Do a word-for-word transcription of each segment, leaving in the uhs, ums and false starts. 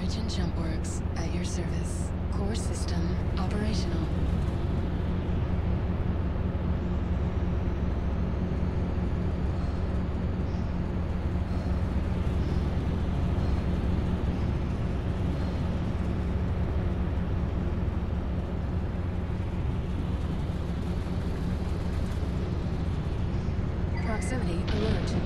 Storage and jump works at your service. Core system operational. Proximity alert.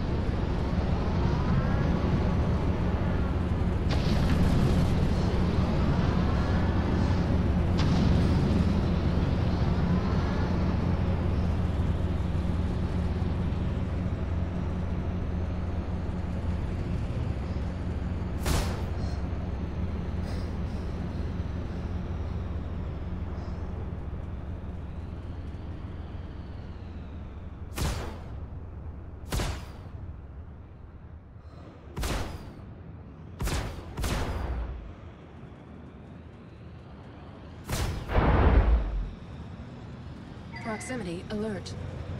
Proximity alert.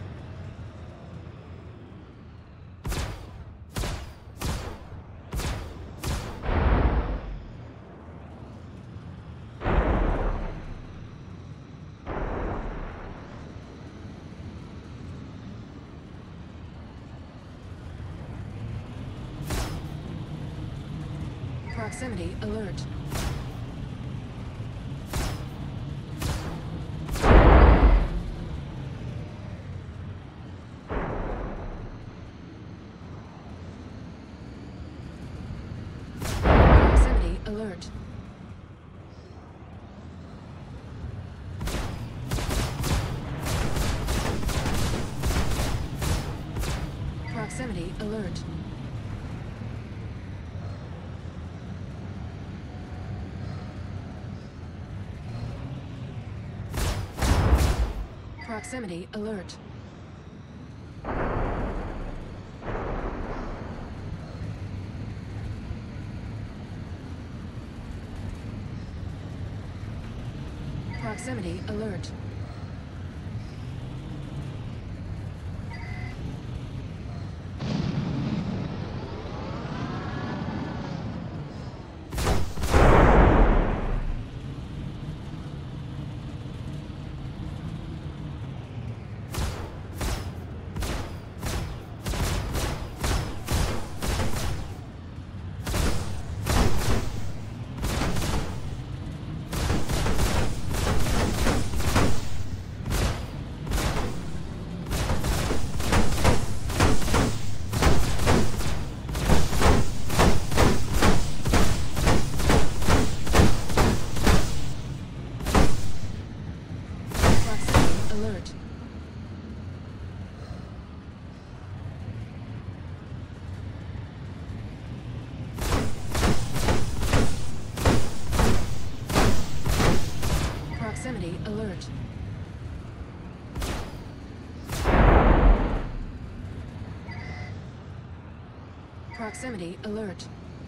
Proximity alert. Alert. Proximity alert. Proximity alert. Proximity alert. Proximity alert. Proximity alert.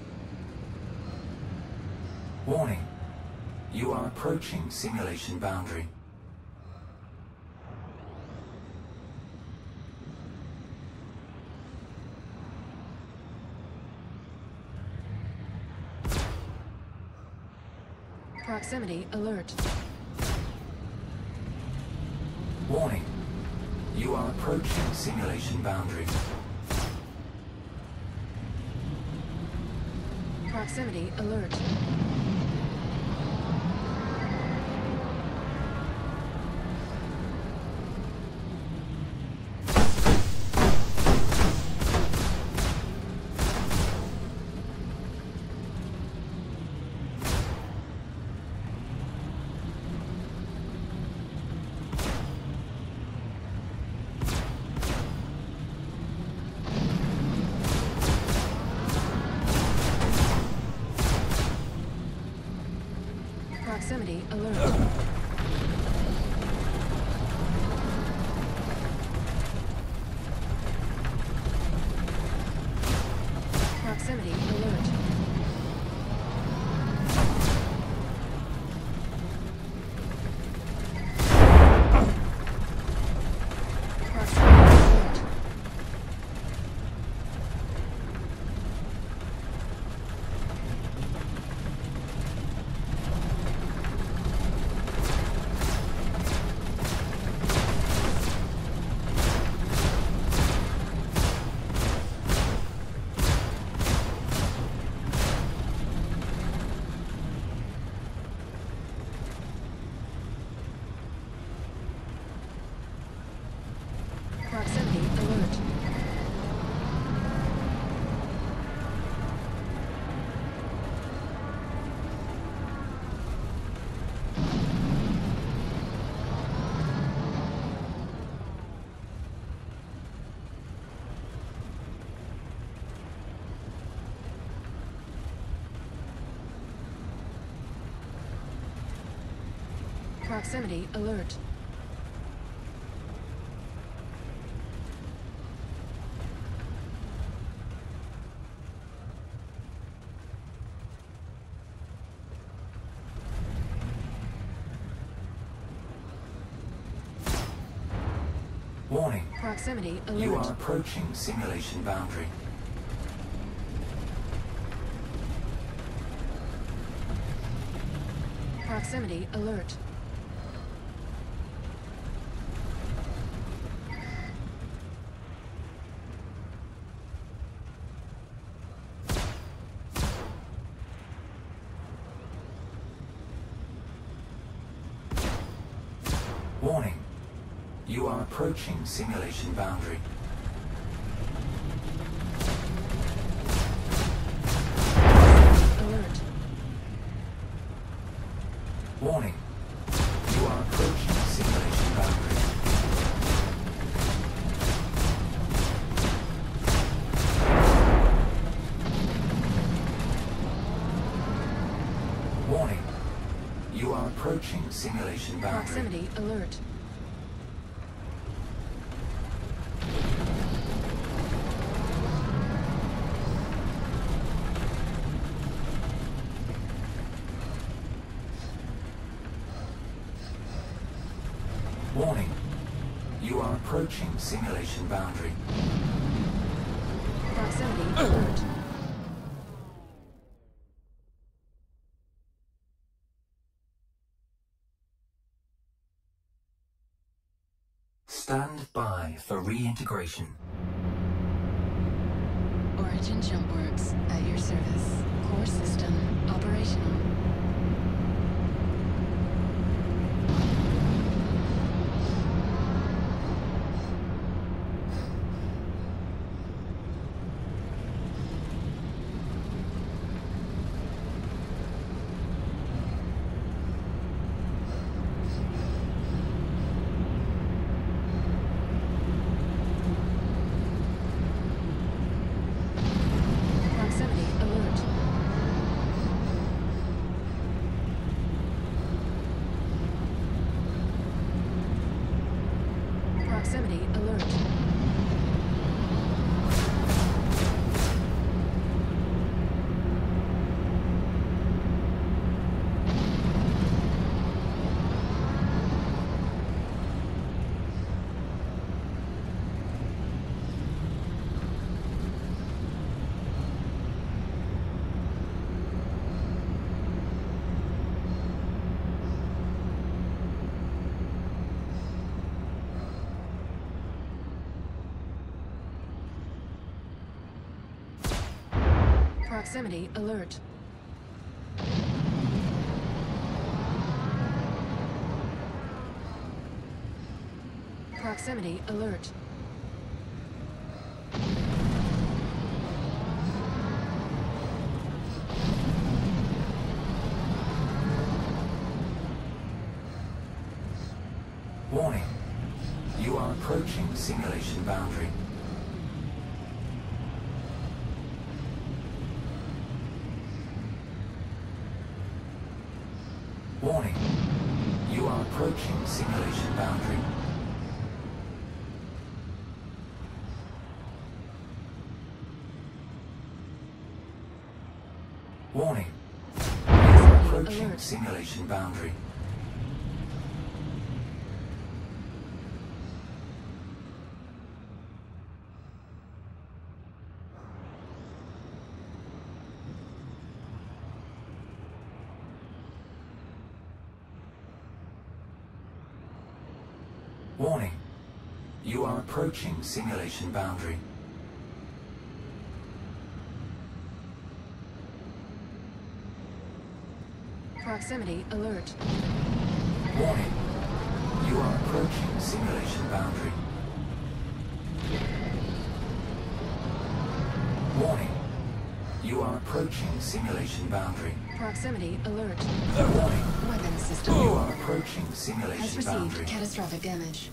Warning. You are approaching simulation boundary. Proximity alert. Warning. You are approaching simulation boundary. Proximity alert. Proximity alert. Proximity alert. Proximity alert. Proximity alert. Warning. Proximity alert. You are approaching simulation boundary. Proximity alert. Warning. You are approaching simulation boundary. Alert. Warning. You are approaching simulation boundary. Warning. You are approaching simulation boundary. Proximity alert. Warning. You are approaching simulation boundary. Proximity alert. Stand by for reintegration. Origin Jumpworks at your service. Core system operational. Proximity alert. Proximity alert. Proximity alert. Proximity alert. Warning. You are approaching simulation boundary. Warning. You are approaching simulation boundary. Warning. You are approaching Alert. simulation boundary. Warning. You are approaching simulation boundary. Proximity alert. Warning. You are approaching simulation boundary. Warning. You are approaching simulation boundary. Proximity alert. Warning. Weapon system You are approaching has simulation received boundary. catastrophic damage.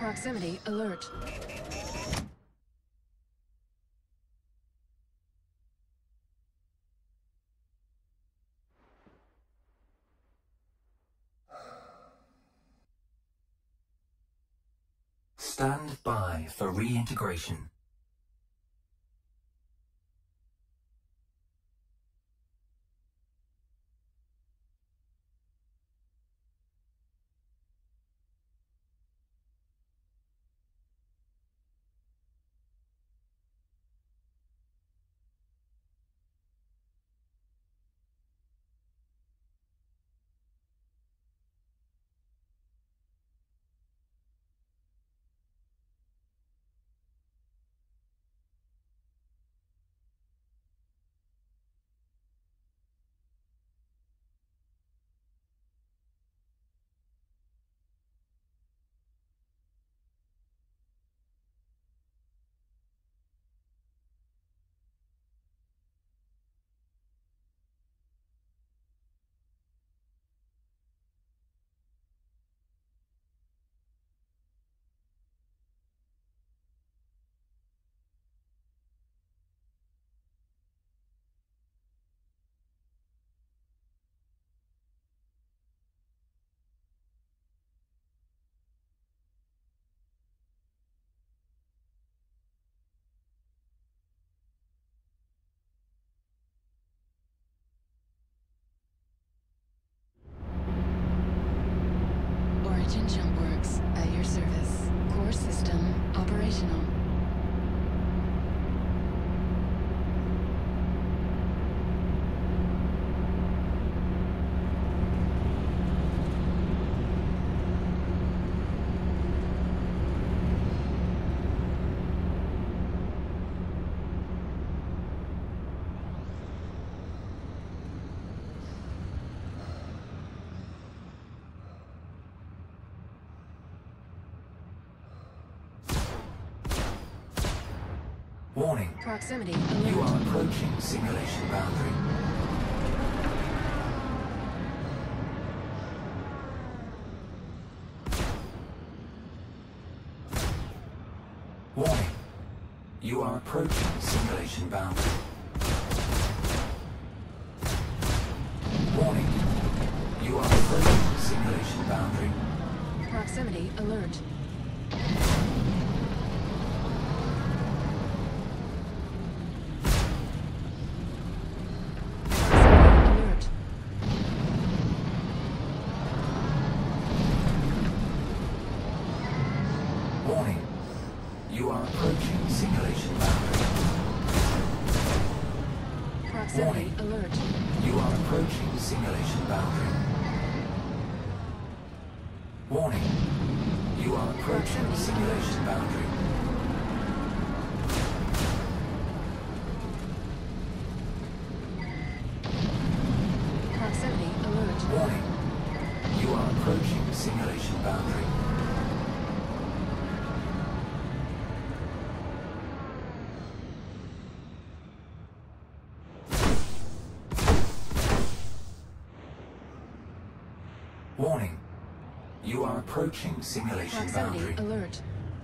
Proximity alert. Stand by for reintegration. Origin jump works at your service. Core system operational. Warning. Proximity You alert. are approaching simulation boundary. Warning. You are approaching simulation boundary. Warning. You are approaching simulation boundary. Proximity alert. Warning. You are approaching simulation boundary. Proximity Warning. alert. You are approaching simulation boundary. Warning. You are approaching simulation boundary. Proximity alert. Warning. You are approaching simulation boundary. Warning. You are approaching simulation Proximity boundary. alert.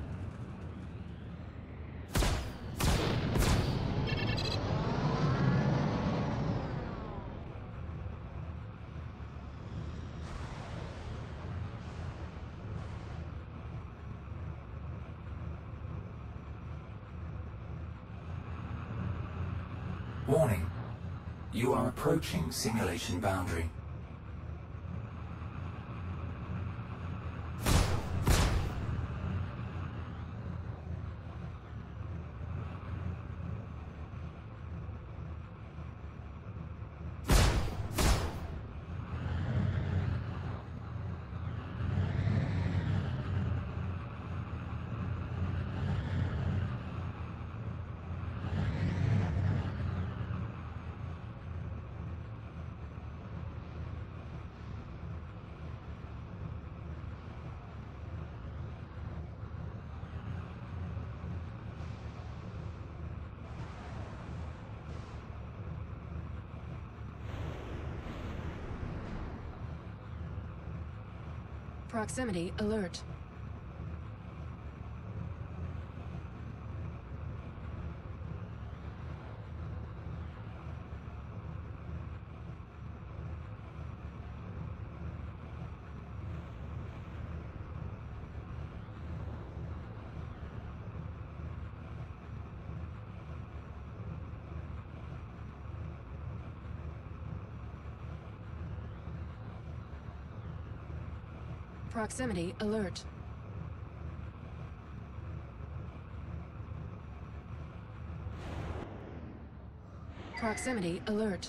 Warning. You are approaching simulation boundary. Proximity alert. Proximity alert. Proximity alert.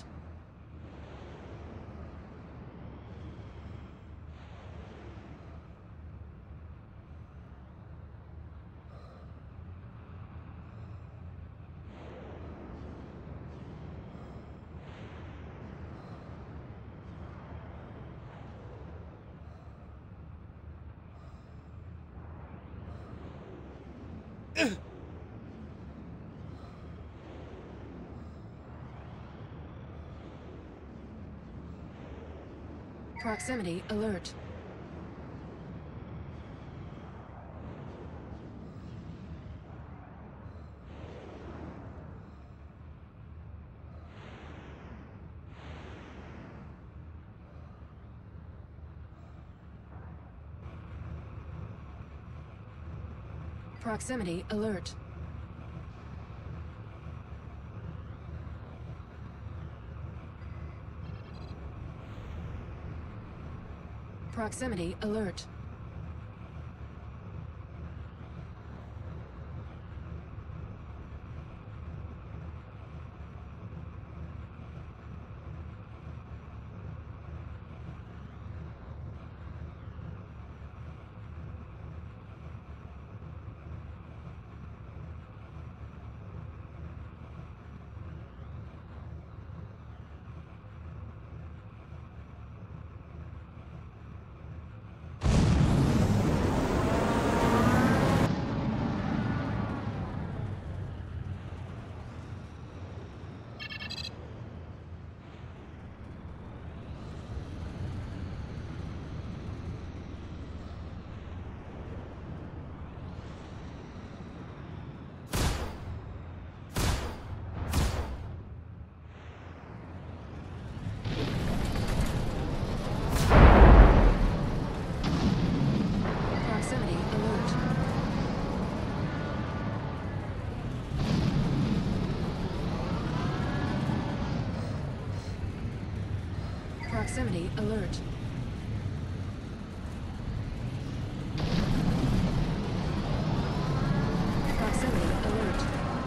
Proximity alert. Proximity alert. Proximity alert. Proximity alert. Proximity alert.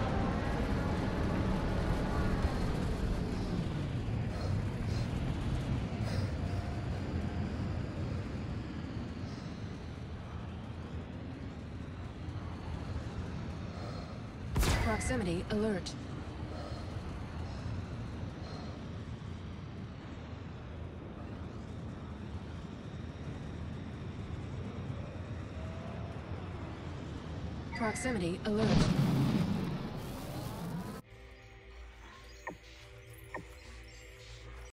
Proximity alert. Proximity alert.